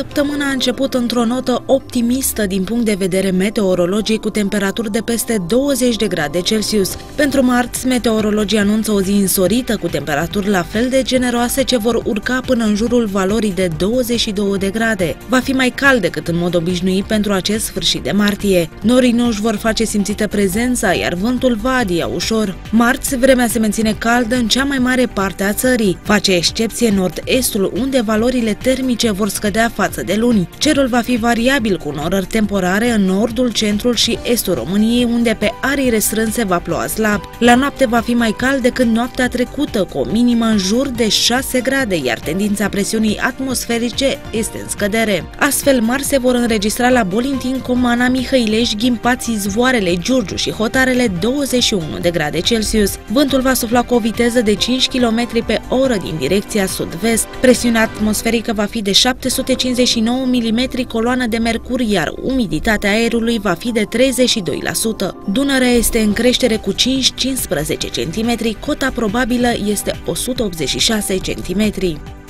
Săptămâna a început într-o notă optimistă din punct de vedere meteorologic, cu temperaturi de peste 20 de grade Celsius. Pentru marți, meteorologii anunță o zi însorită, cu temperaturi la fel de generoase, ce vor urca până în jurul valorii de 22 de grade. Va fi mai cald decât în mod obișnuit pentru acest sfârșit de martie. Norii nu își vor face simțită prezența, iar vântul va adia ușor. Marți, vremea se menține caldă în cea mai mare parte a țării. Face excepție nord-estul, unde valorile termice vor scădea față de luni. Cerul va fi variabil, cu norări temporare în nordul, centrul și estul României, unde pe arii restrânse va ploua slab. La noapte va fi mai cald decât noaptea trecută, cu o minimă în jur de 6 grade, iar tendința presiunii atmosferice este în scădere. Astfel, mari se vor înregistra la Bolintin, Comana, Mihăilești, Ghimpați, Izvoarele, Giurgiu și Hotarele 21 de grade Celsius. Vântul va sufla cu o viteză de 5 km pe oră din direcția sud-vest. Presiunea atmosferică va fi de 759 mm coloană de mercur, iar umiditatea aerului va fi de 32%. Dunărea este în creștere cu 5-15 cm, cota probabilă este 186 cm.